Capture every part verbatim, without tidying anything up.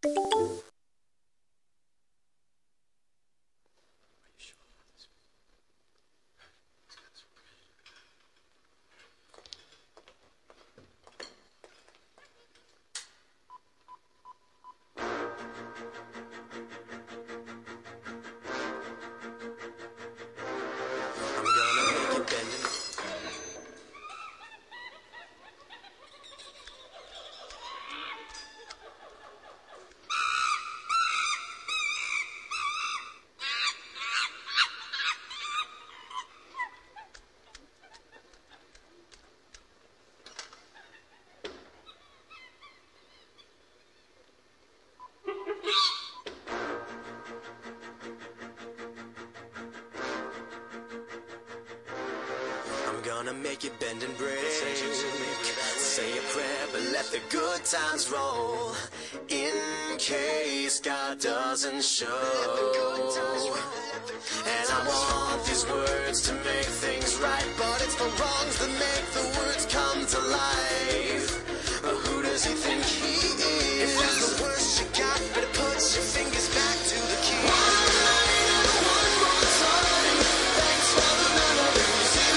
Gonna make it bend and break. Say a prayer, but let the good times roll. In case God doesn't show. And I want these words to make things right, but it's the wrongs that make the words come to life. But who does he think he is? If that's the worst you got, better put your fingers back to the key. One night and one more time. Thanks for the memories.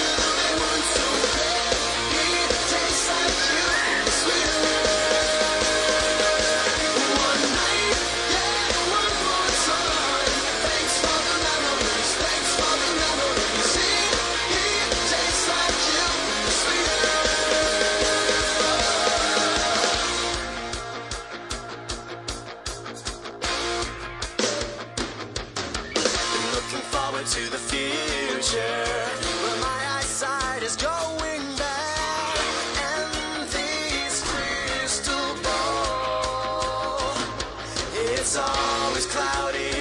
To the future, but my eyesight is going bad, and this crystal ball, it's always cloudy.